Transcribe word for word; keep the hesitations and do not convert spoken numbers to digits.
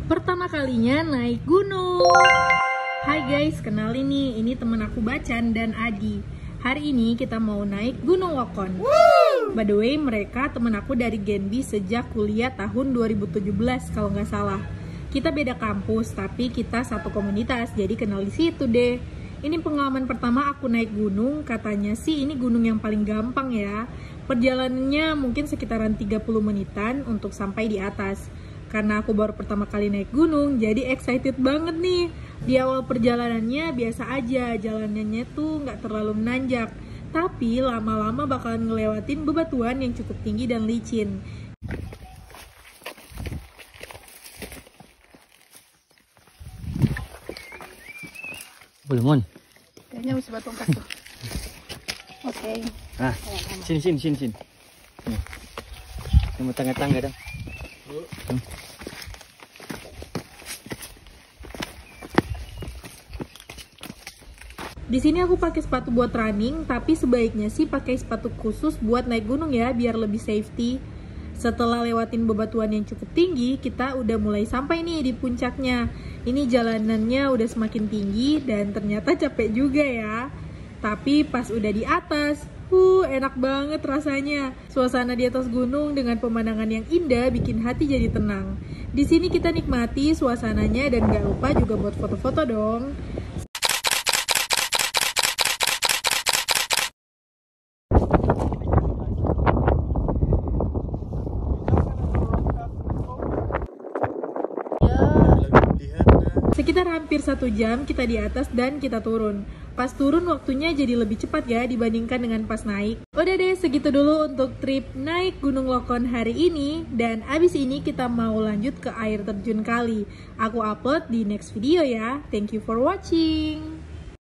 pertama kalinya naik gunung. Hai guys, kenalin nih, ini temen aku Bacan dan Adi. Hari ini kita mau naik Gunung Lokon. Woo! By the way, mereka temen aku dari Genbi sejak kuliah tahun dua ribu tujuh belas kalau nggak salah. Kita beda kampus, tapi kita satu komunitas, jadi kenal di situ deh. Ini pengalaman pertama aku naik gunung, katanya sih ini gunung yang paling gampang ya. Perjalanannya mungkin sekitaran tiga puluh menitan untuk sampai di atas. Karena aku baru pertama kali naik gunung, jadi excited banget nih. Di awal perjalanannya biasa aja, jalanannya tuh nggak terlalu menanjak. Tapi lama-lama bakalan ngelewatin bebatuan yang cukup tinggi dan licin. Boleh, Mon? Kayaknya mesti batu empat tuh. Oke. Nah, sini, sini, sini, sini. Ini tangga-tangga dah. Hmm. Di sini aku pakai sepatu buat running, tapi sebaiknya sih pakai sepatu khusus buat naik gunung ya, biar lebih safety. Setelah lewatin bebatuan yang cukup tinggi, kita udah mulai sampai nih di puncaknya. Ini jalanannya udah semakin tinggi dan ternyata capek juga ya. Tapi pas udah di atas, uh, enak banget rasanya. Suasana di atas gunung dengan pemandangan yang indah bikin hati jadi tenang. Di sini kita nikmati suasananya dan gak lupa juga buat foto-foto dong. Sekitar hampir satu jam kita di atas dan kita turun. Pas turun waktunya jadi lebih cepat ya dibandingkan dengan pas naik. Udah deh, segitu dulu untuk trip naik Gunung Lokon hari ini. Dan abis ini kita mau lanjut ke air terjun kali. Aku upload di next video ya. Thank you for watching.